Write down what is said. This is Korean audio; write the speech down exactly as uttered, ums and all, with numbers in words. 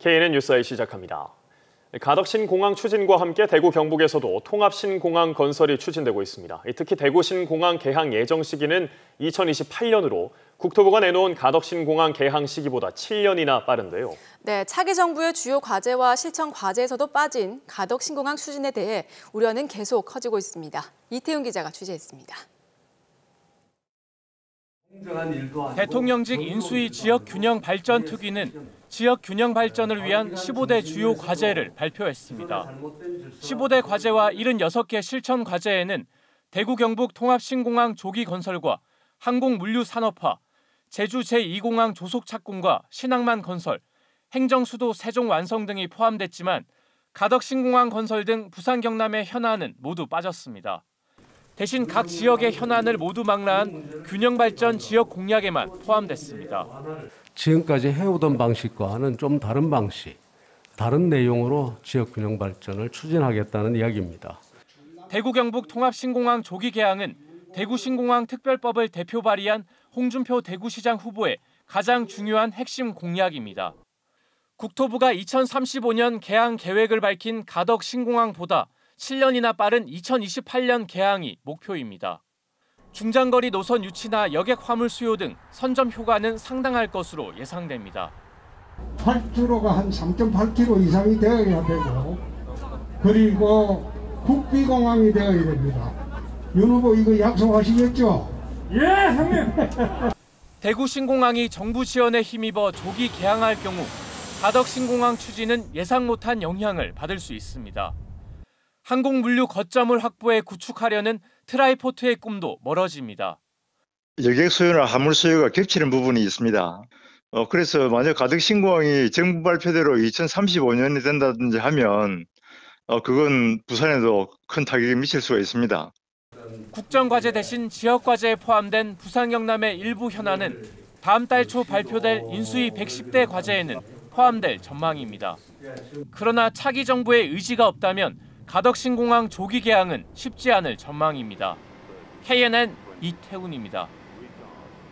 케이엔엔 뉴스아이 시작합니다. 가덕신공항 추진과 함께 대구 경북에서도 통합신공항 건설이 추진되고 있습니다. 특히 대구신공항 개항 예정 시기는 이천이십팔 년으로 국토부가 내놓은 가덕신공항 개항 시기보다 칠 년이나 빠른데요. 네, 차기 정부의 주요 과제와 실천 과제에서도 빠진 가덕신공항 추진에 대해 우려는 계속 커지고 있습니다. 이태훈 기자가 취재했습니다. 대통령직 인수위 지역균형 발전 특위는 지역균형 발전을 위한 십오 대 주요 과제를 발표했습니다. 십오 대 과제와 칠십육 개 실천 과제에는 대구 경북 통합신공항 조기 건설과 항공물류 산업화, 제주 제이 공항 조속 착공과 신항만 건설, 행정수도 세종 완성 등이 포함됐지만 가덕신공항 건설 등 부산 경남의 현안은 모두 빠졌습니다. 대신 각 지역의 현안을 모두 망라한 균형발전 지역 공약에만 포함됐습니다. 지금까지 해오던 방식과는 좀 다른 방식, 다른 내용으로 지역 균형 발전을 추진하겠다는 이야기입니다. 대구 경북 통합신공항 조기 개항은 대구신공항 특별법을 대표 발의한 홍준표 대구시장 후보의 가장 중요한 핵심 공약입니다. 국토부가 이천삼십오 년 개항 계획을 밝힌 가덕신공항보다 칠 년이나 빠른 이천이십팔 년 개항이 목표입니다. 중장거리 노선 유치나 여객 화물 수요 등 선점 효과는 상당할 것으로 예상됩니다. 활주로가 한 삼 점 팔 킬로미터 이상이 되어야 되고 그리고 국비공항이 되어야 됩니다. 윤 후보 이거 약속하시겠죠? 예, 형님! 대구신공항이 정부 지원에 힘입어 조기 개항할 경우 가덕신공항 추진은 예상 못한 영향을 받을 수 있습니다. 항공물류 거점을 확보해 구축하려는 트라이포트의 꿈도 멀어집니다. 여객 수요나 화물 수요가 겹치는 부분이 있습니다. 어, 그래서 만약 가덕신공항이 정부 발표대로 이천삼십오 년이 된다든지 하면 어, 그건 부산에도 큰 타격이 미칠 수가 있습니다. 국정과제 대신 지역과제에 포함된 부산 경남의 일부 현안은 다음 달 초 발표될 인수위 백십 대 과제에는 포함될 전망입니다. 그러나 차기 정부의 의지가 없다면 가덕신공항 조기 개항은 쉽지 않을 전망입니다. 케이엔엔 이태훈입니다.